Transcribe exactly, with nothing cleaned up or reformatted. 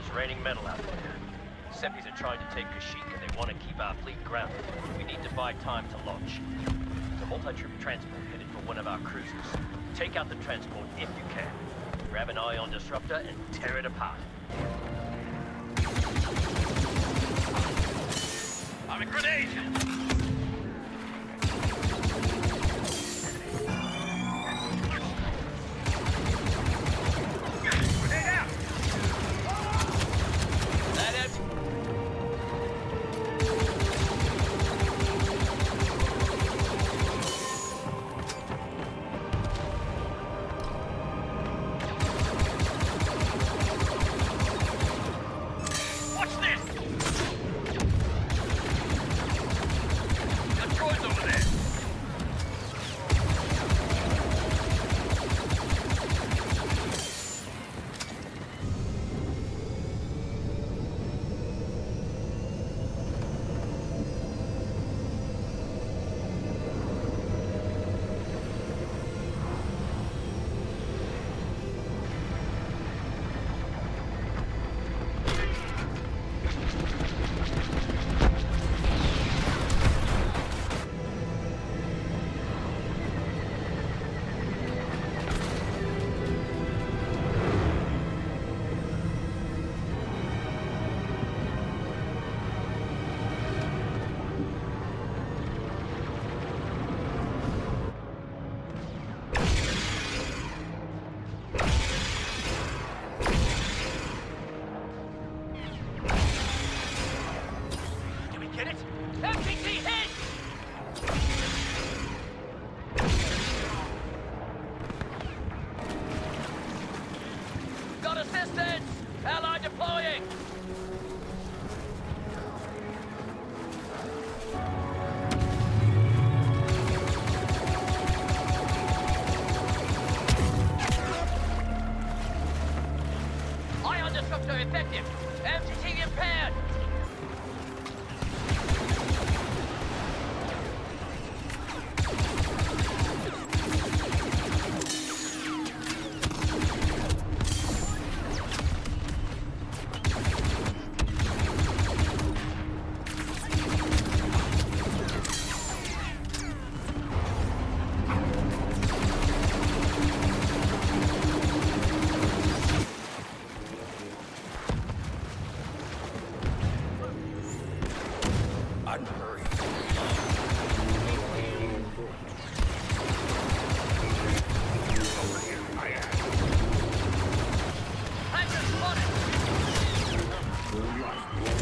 It's raining metal out there. Seppies are trying to take Kashyyyk and they want to keep our fleet grounded. We need to buy time to launch. There's a multi-troop transport headed for one of our cruisers. Take out the transport if you can. Grab an ion disruptor and tear it apart. I'm a grenade! Effective! M T T impaired! Life.